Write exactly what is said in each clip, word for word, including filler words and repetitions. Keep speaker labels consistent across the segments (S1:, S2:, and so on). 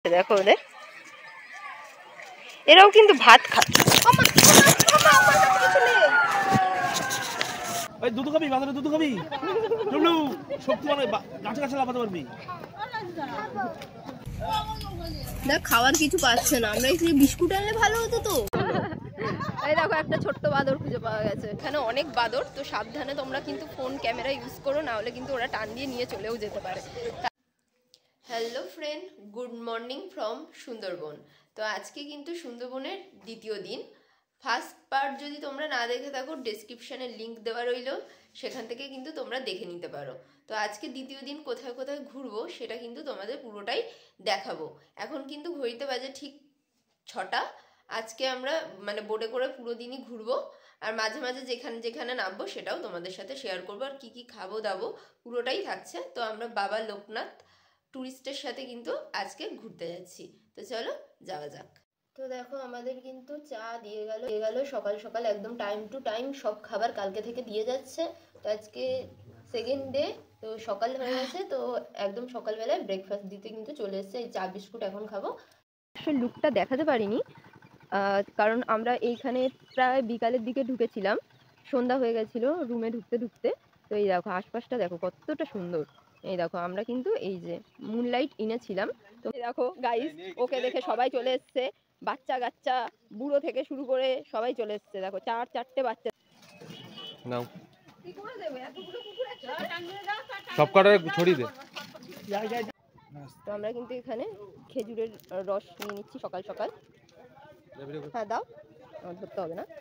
S1: দেখো ওদের এরাও কিন্তু ভাত খায়।
S2: দুধ খাবি বাজারে দুধ খাবি টুলু শক্তি মানে গাছে গাছে লাফাতে পারবি।
S1: দেখ খাওয়ার কিছু পাচ্ছে না, আমরা এখানে বিস্কুট আনলে ভালো হতো তো। এই দেখো একটা ছোট্ট বাদর খুঁজে পাওয়া গেছে। এখানে অনেক বাদর, তো সাবধানে তোমরা কিন্তু ফোন ক্যামেরা ইউজ করো, না হলে কিন্তু ওরা টান দিয়ে নিয়ে চলেও যেতে পারে। Hello friend, good morning from Sundarban. তো আজকে কিন্তু সুন্দরবনের দ্বিতীয় দিন। ফার্স্ট পার্ট যদি তোমরা না দেখে থাকো, ডেসক্রিপশানে লিঙ্ক দেওয়া রইল, সেখান থেকে কিন্তু তোমরা দেখে নিতে পারো। তো আজকে দ্বিতীয় দিন কোথায় কোথায় ঘুরবো সেটা কিন্তু তোমাদের পুরোটাই দেখাবো। এখন কিন্তু ঘড়িতে বাজে ঠিক ছটা। আজকে আমরা মানে বোটে করে পুরো দিনই ঘুরবো, আর মাঝে মাঝে যেখানে যেখানে নামবো সেটাও তোমাদের সাথে শেয়ার করবো, আর কী কী খাবো দাবো পুরোটাই থাকছে। তো আমরা বাবা লোকনাথ ট্যুরিস্টের সাথে কিন্তু আজকে ঘুরতে যাচ্ছি, তো চলো যাওয়া যাক। তো দেখো আমাদের কিন্তু চা দিয়ে গেল দিয়ে গেল সকাল সকাল, একদম টাইম টু টাইম সব খাবার কালকে থেকে দিয়ে যাচ্ছে। তো আজকে সেকেন্ড ডে, তো সকাল হয়ে গেছে, তো একদম সকালবেলায় ব্রেকফাস্ট দিতে কিন্তু চলে এসছে। এই চা বিস্কুট এখন খাবো। আসলে লুকটা দেখাতে পারিনি কারণ আমরা এইখানে প্রায় বিকালের দিকে ঢুকেছিলাম, সন্ধ্যা হয়ে গেছিল রুমে ঢুকতে ঢুকতে। তো এই দেখো আশপাশটা দেখো কতটা সুন্দর। এই দেখো আমরা কিন্তু এই যে মুনলাইট এনেছিলাম। তো দেখো গাইস, ওকে দেখে সবাই চলে এসছে, বাচ্চা কাচ্চা বুড়ো থেকে শুরু করে সবাই চলে এসছে। দেখো চার চারটে বাচ্চা
S2: নাও সব কটা ছড়িয়ে দে।
S1: তো আমরা কিন্তু এখানে খেজুরের রস নিয়ে নিচ্ছি সকাল সকাল। হ্যাঁ দাও, ধরতে হবে না।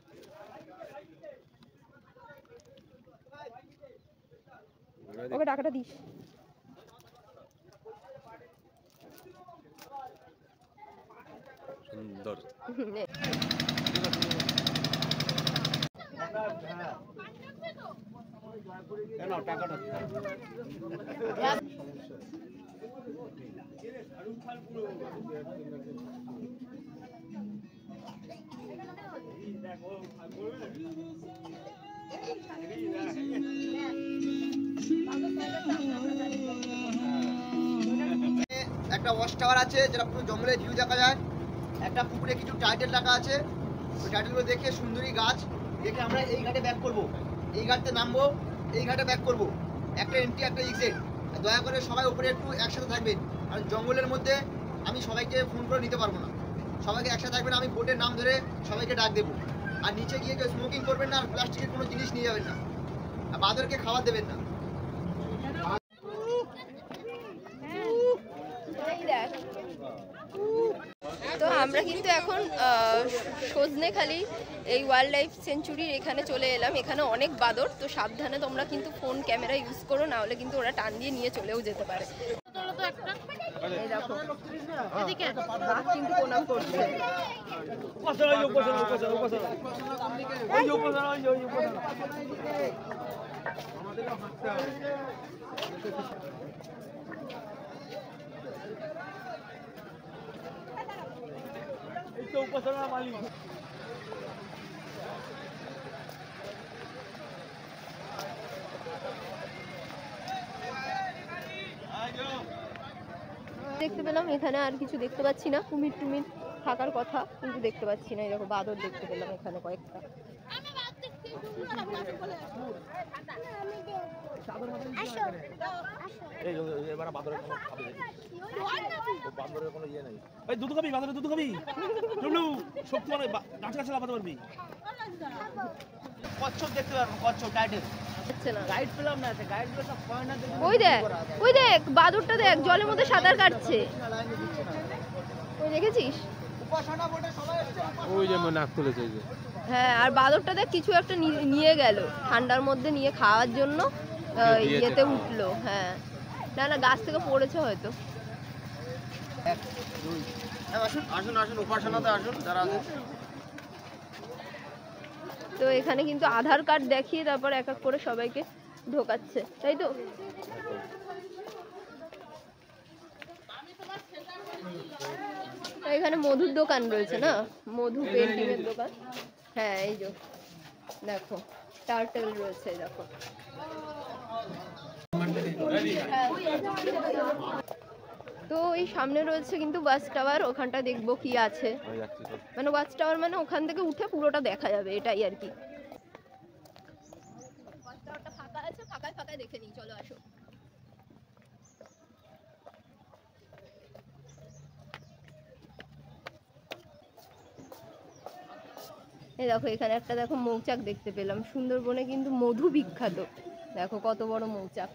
S1: ওকে টাকাটা দিস।
S2: সুন্দর টাকাটা
S3: একটা ওয়াচ টাওয়ার আছে যেটা পুরো জঙ্গলের ভিউ দেখা যায়। একটা পুকুরে কিছু টাইটেল রাখা আছে, ওই টাইটেলগুলো দেখে সুন্দরী গাছ দেখে আমরা এই ঘাটে ব্যাক করব, এই ঘাটে নামবো, এই ঘাটে ব্যাক করব। একটা এন্ট্রি একটা এক্সিট। দয়া করে সবাই উপরে একটু একসাথে থাকবেন, কারণ জঙ্গলের মধ্যে আমি সবাইকে ফোন করে নিতে পারবো না। সবাইকে একসাথে থাকবেন, আমি বোটের নাম ধরে সবাইকে ডাক দেবো। আর নিচে গিয়ে কেউ স্মোকিং করবেন না, আর প্লাস্টিকের কোনো জিনিস নিয়ে যাবেন না, আর বাঁদরকে খাবার দেবেন না।
S1: তো আমরা কিন্তু এখন সজনেখালি এই ওয়াইল্ড লাইফ সেঞ্চুরির এখানে চলে এলাম। এখানে অনেক বাদর, তো সাবধানে তোমরা কিন্তু ফোন ক্যামেরা ইউজ করো, না হলে কিন্তু ওরা টান দিয়ে নিয়ে চলেও যেতে পারে। এই দেখো বাঘ কিন্তু প্রণাম করছে।
S2: উপাসনা মালিক
S1: দেখতে পেলাম, এখানে আর কিছু দেখতে পাচ্ছি না। কুমির টুমির থাকার কথা কিন্তু দেখতে পাচ্ছি না। এই দেখো বাদর দেখতে পেলাম এখানে কয়েকটা।
S2: দুধ খাবি বাজারে দুধ খাবি টুলু শক্তি মানে গাছে গাছে লাফাতে পারবি।
S3: কচ্ছপ দেখতে পারবো, কচ্ছপ টাইটেল।
S1: ওই দেখ ওই দেখ বাদরটা দেখ, জলের মধ্যে সাঁতার কাটছে। ওই দেখেছিস?
S2: ওই যে নাক তুলেছে।
S1: হ্যাঁ, আর বাদরটা দেখ কিছু একটা নিয়ে গেল ঠান্ডার মধ্যে, নিয়ে খাওয়ার জন্য ইয়েতে উঠলো। হ্যাঁ, না না গাছ থেকে পড়েছে হয়তো।
S3: আসুন আসুন আসুন উপাসনাতে আসুন যারা আছে।
S1: তো এখানে কিন্তু আধার কার্ড দেখিয়ে তারপর এক এক করে সবাইকে ঢোকাচ্ছে, তাই তো? এখানে মধুর দোকান রয়েছে না, মধু পেন্টিংয়ের দোকান। হ্যাঁ এই যে দেখো টার্টেল রয়েছে, দেখো তো তো এই সামনে রয়েছে কিন্তু ওয়াচ টাওয়ার, ওখানটা দেখবো কি আছে, মানে ওয়াচ টাওয়ার মানে ওখান থেকে উঠে পুরোটা দেখা যাবে, এটাই আর কি। ওয়াচ টাওয়ারটা ফাঁকা আছে, ফাঁকায় ফাঁকায় দেখে নিই, চলো আসো। এই দেখো এখানে একটা দেখো মৌচাক দেখতে পেলাম, সুন্দরবনে কিন্তু মধু বিখ্যাত, দেখো কত বড় মৌচাক।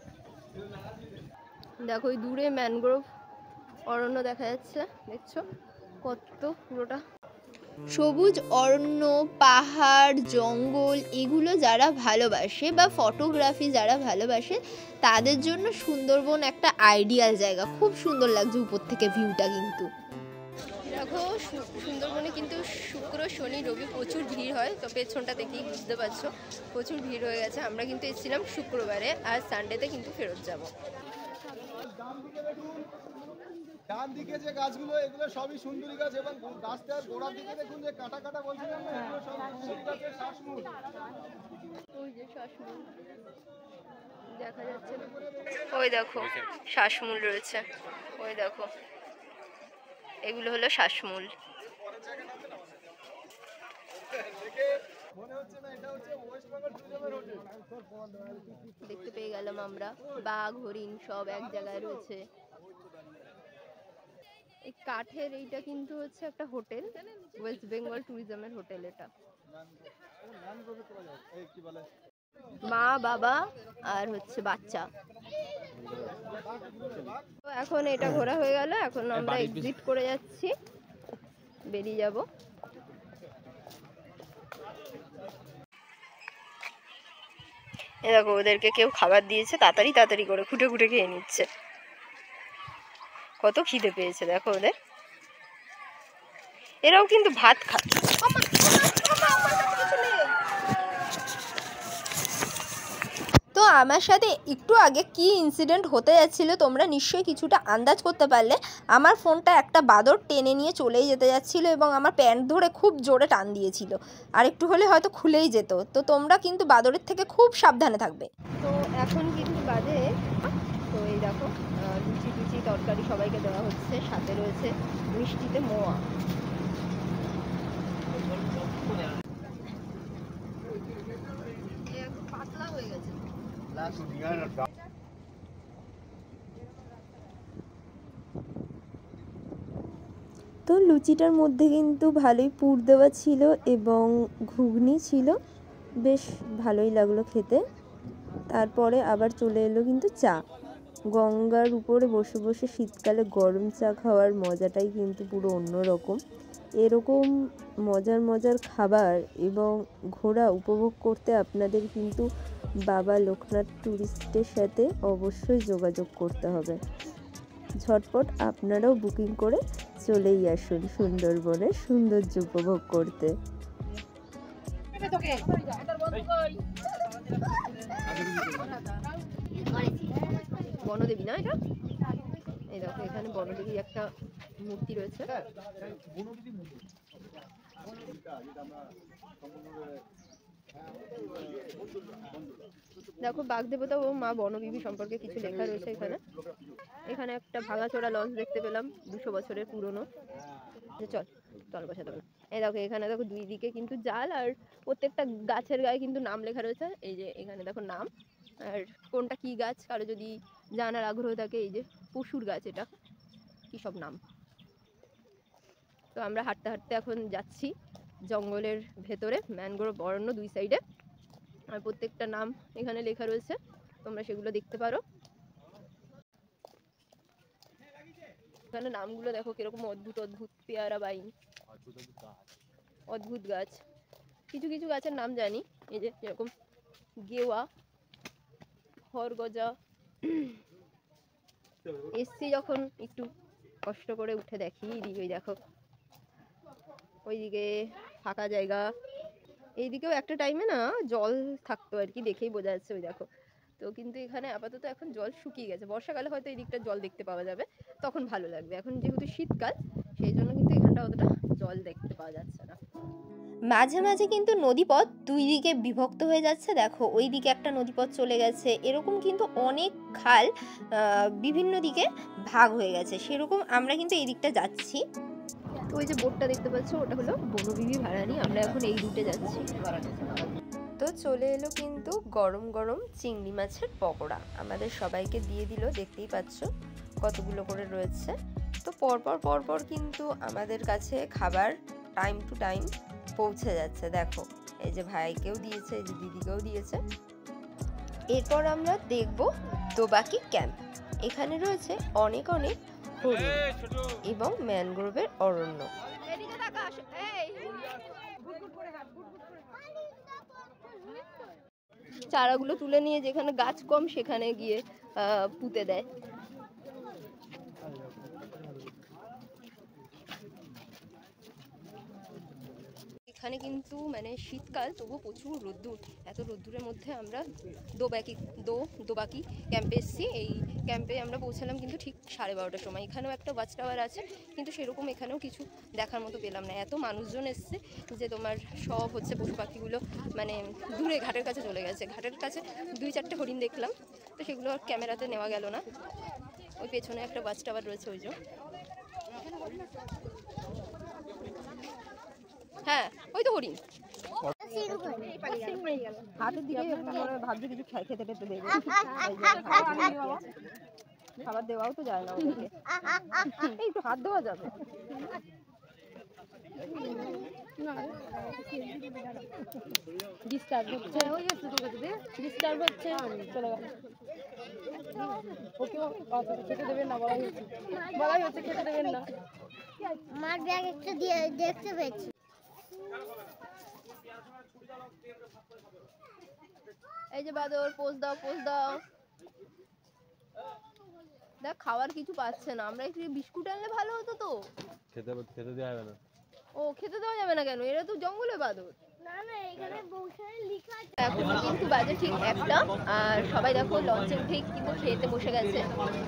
S1: দেখো ওই দূরে ম্যানগ্রোভ অরণ্য দেখা যাচ্ছে, দেখছো কত পুরোটা সবুজ অরণ্য, পাহাড়, জঙ্গল, এগুলো যারা ভালোবাসে বা ফটোগ্রাফি যারা ভালোবাসে তাদের জন্য সুন্দরবন একটা আইডিয়াল জায়গা। খুব সুন্দর লাগছে উপর থেকে ভিউটা। কিন্তু দেখো সুন্দরবনে কিন্তু শুক্র, শনি, রবি প্রচুর ভিড় হয়, তো পেছনটা দেখেই বুঝতে পারছো প্রচুর ভিড় হয়ে গেছে। আমরা কিন্তু এসেছিলাম শুক্রবারে, আর সানডেতে কিন্তু ফেরত যাব।
S4: ডান দিকে যে গাছগুলো এগুলো সবই সুন্দরী গাছ, এবং গাছটার গোড়ার দিকে দেখুন যে কাটা কাটা বলছিলাম না, এগুলো সব সুন্দরী গাছের শ্বাসমূল।
S1: ওই যে শ্বাসমূল দেখা যাচ্ছে, ওই দেখো শ্বাসমূল রয়েছে, ওই দেখো এগুলো হলো শ্বাসমূল। দেখতে পেয়ে গেলাম আমরা বাঘ, হরিণ সব এক জায়গায় রয়েছে। এই কাঠের এইটা কিন্তু হচ্ছে একটা হোটেল, ওয়েস্ট বেঙ্গল ট্যুরিজমের হোটেল এটা। মা, বাবা আর হচ্ছে বাচ্চা। এখন এটা ঘোরা হয়ে গেল, এখন আমরা এক্সিট করে যাচ্ছি, বেরিয়ে যাব। এ দেখো ওদেরকে কেউ খাবার দিয়েছে, তাড়াতাড়ি তাড়াতাড়ি করে খুঁটে খুঁটে খেয়ে নিচ্ছে, কত খিদে পেয়েছে দেখো ওদের। এরাও কিন্তু ভাত খায়। তো আমার সাথে একটু আগে কি ইনসিডেন্ট হতে যাচ্ছিল তোমরা নিশ্চয়ই কিছুটা আন্দাজ করতে পারলে। আমার ফোনটা একটা বাদর টেনে নিয়ে চলেই যেতে যাচ্ছিল এবং আমার প্যান্ট ধরে খুব জোরে টান দিয়েছিল, আর একটু হলে হয়তো খুলেই যেত। তো তোমরা কিন্তু বাদরের থেকে খুব সাবধানে থাকবে। তো এখন কিন্তু বাজে, তো এই দেখো লুচি টুচি তরকারি সবাইকে দেওয়া হচ্ছে, সাথে রয়েছে মিষ্টিতে মোয়া। পাতলা হয়ে গেছে।
S5: তো লুচিটার মধ্যে কিন্তু ভালোই পুর দেওয়া ছিল এবং ঘুগনি ছিল, বেশ ভালোই লাগলো খেতে। তারপরে আবার চলে এলো কিন্তু চা। গঙ্গার উপরে বসে বসে শীতকালে গরম চা খাওয়ার মজাটাই কিন্তু পুরো অন্যরকম। এরকম মজার মজার খাবার এবং ঘোরা উপভোগ করতে আপনাদের কিন্তু বাবা লোকনাথ ট্যুরিস্টের সাথে অবশ্যই যোগাযোগ করতে হবে। ঝটপট আপনারাও বুকিং করে চলেই আসুন সুন্দরবনের সৌন্দর্য উপভোগ করতে।
S1: বনদেবী না এটা? এই দেখো এখানে বনদেবী একটা মূর্তি রয়েছে। দেখো বাগদেবতা ও মা বনবিবি সম্পর্কে কিছু লেখা রয়েছে এখানে। এখানে একটা ভাঙাচোরা লঞ্চ দেখতে পেলাম, দুশো বছরের পুরনো। চল চল বসাতে পারো। এই দেখো এখানে দেখো দুই দিকে কিন্তু জাল, আর প্রত্যেকটা গাছের গায়ে কিন্তু নাম লেখা রয়েছে। এই যে এখানে দেখো নাম, আর কোনটা কি গাছ কারো যদি জানার আগ্রহ থাকে, এই যে পশুর গাছ, এটা কি সব নাম। তো আমরা হাঁটতে হাঁটতে এখন যাচ্ছি জঙ্গলের ভেতরে, ম্যানগ্রোভ অরণ্য দুই সাইডে, আর প্রত্যেকটা নাম এখানে লেখা রয়েছে, তোমরা সেগুলো দেখতে পারো। এখানে নামগুলো দেখো কিরকম অদ্ভুত অদ্ভুত, পেয়ারা বাইন, অদ্ভুত গাছ। কিছু কিছু গাছের নাম জানি, এই যে যেরকম গেওয়া, খড়গজা। এসছি যখন একটু কষ্ট করে উঠে দেখি, এদিকে ওই দেখো ওইদিকে ফাঁকা জায়গা, এইদিকেও একটা টাইমে না জল থাকতো আর কি, দেখেই বোঝা যাচ্ছে ওই দেখো। তো কিন্তু এখানে আপাতত এখন জল শুকিয়ে গেছে, বর্ষাকালে হয়তো এই দিকটা জল দেখতে পাওয়া যাবে, তখন ভালো লাগবে। এখন যেহেতু শীতকাল সেই জন্য কিন্তু এখানটা অতটা জল দেখতে পাওয়া যাচ্ছে না। মাঝে মাঝে কিন্তু নদীপথ দুই দিকে বিভক্ত হয়ে যাচ্ছে। দেখো ওই দিকে একটা নদীপথ চলে গেছে, এরকম কিন্তু অনেক খাল বিভিন্ন দিকে ভাগ হয়ে গেছে। সেরকম আমরা কিন্তু এই দিকটা যাচ্ছি। তো ওই যে বোটটা দেখতে পাচ্ছ, ওটা হলো বনবিবি ভাড়ানি। আমরা এখন এই রুটে যাচ্ছি। তো চলে এলো কিন্তু গরম গরম চিংড়ি মাছের পকোড়া, আমাদের সবাইকে দিয়ে দিল। দেখতেই পাচ্ছ কতগুলো করে রয়েছে। তো পরপর পরপর কিন্তু আমাদের কাছে খাবার টাইম টু টাইম পৌঁছে যাচ্ছে। দেখো এই যে ভাইকেও দিয়েছে, এই যে দিদিকেও দিয়েছে। এরপর আমরা দেখব দোবাকি ক্যাম্প। এখানে রয়েছে অনেক অনেক হরিণ এবং ম্যানগ্রোভের অরণ্য। চারাগুলো তুলে নিয়ে যেখানে গাছ কম সেখানে গিয়ে পুঁতে দেয়। এখানে কিন্তু মানে শীতকাল, তবু প্রচুর রোদ্দুর। এত রোদ্দুরের মধ্যে আমরা দোবাকি দো দোবাকি ক্যাম্পে এসেছি। এই ক্যাম্পে আমরা পৌঁছালাম কিন্তু ঠিক সাড়ে বারোটার সময়। এখানেও একটা ওয়াচ টাওয়ার আছে, কিন্তু সেরকম এখানেও কিছু দেখার মতো পেলাম না। এত মানুষজন এসছে যে তোমার সব হচ্ছে পশু পাখিগুলো মানে দূরে ঘাটের কাছে চলে গেছে। ঘাটের কাছে দুই চারটে হরিণ দেখলাম, তো সেগুলো আর ক্যামেরাতে নেওয়া গেল না। ওই পেছনে একটা ওয়াচ টাওয়ার রয়েছে, ওই যে। হ্যাঁ ওই তো হরিণ। হাতের দিকে ভাবছি কিছু খেতে টেতে দেবে, খাবার দেওয়াও তো যায় না ওদেরকে। একটু হাত দেওয়া যাবে। ডিস্টার্ব হচ্ছে, ডিস্টার্ব হচ্ছে, চলে গেল। ওকে খেতে দেবেন না, বলাই হচ্ছে বলাই হচ্ছে খেতে দেবেন না।
S6: আমার ব্যাগ একটু দিয়ে দেখতে পেয়েছি।
S1: এই যে বাদর, পোজ দাও পোজ দাও। দেখ খাওয়ার কিছু পাচ্ছে না, আমরা একটু বিস্কুট আনলে ভালো হতো তো।
S2: খেতে খেতে দেওয়া যাবে না।
S1: ও খেতে দেওয়া যাবে না কেন? এরা তো জঙ্গলে বাদর।
S6: না না, এখানে বৌসায় লেখা আছে।
S1: এখন কিন্তু বাজে ঠিক একটা, আর সবাই দেখো লঞ্চে উঠেই কিন্তু খেতে বসে গেছে।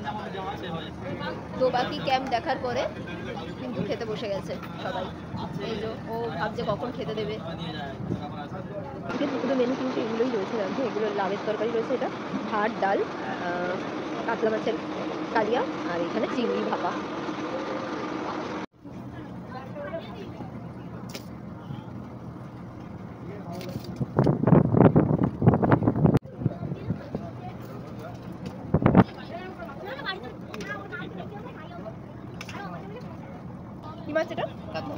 S1: দোবাকি ক্যাম্প দেখার পরে কিন্তু খেতে বসে গেছে সবাই। এই যে ও ভাবছে কখন খেতে দেবে। দুপুরে মেনু কিন্তু এগুলোই রয়েছে। দেখো এগুলো লাভের তরকারি রয়েছে, এটা ভাত ডাল, কাতলা মাছের কালিয়া, আর এখানে চিংড়ি ভাপা। কি মাছ এটা?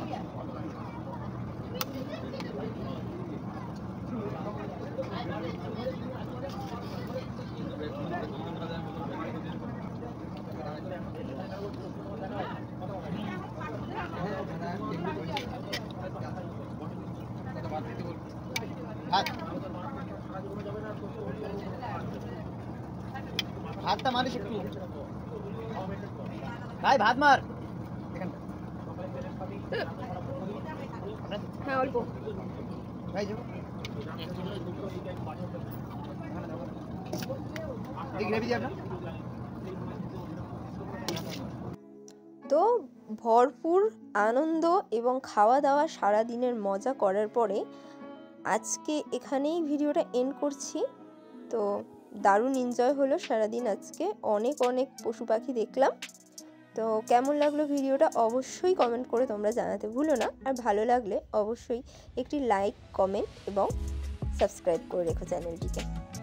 S3: ভাতটা মারিস একটু ভাই, ভাত মার।
S1: হ্যাঁ অল্প।
S3: ভাই যাবো গ্রেভি দিয়ে আপনার।
S5: তো ভরপুর আনন্দ এবং খাওয়া দাওয়া সারা দিনের মজা করার পরে আজকে এখানেই ভিডিওটা এন্ড করছি। তো দারুণ এনজয় হলো সারাদিন আজকে, অনেক অনেক পশু পাখি দেখলাম। তো কেমন লাগলো ভিডিওটা অবশ্যই কমেন্ট করে তোমরা জানাতে ভুলো না। আর ভালো লাগলে অবশ্যই একটি লাইক, কমেন্ট এবং সাবস্ক্রাইব করে রেখো চ্যানেলটিকে।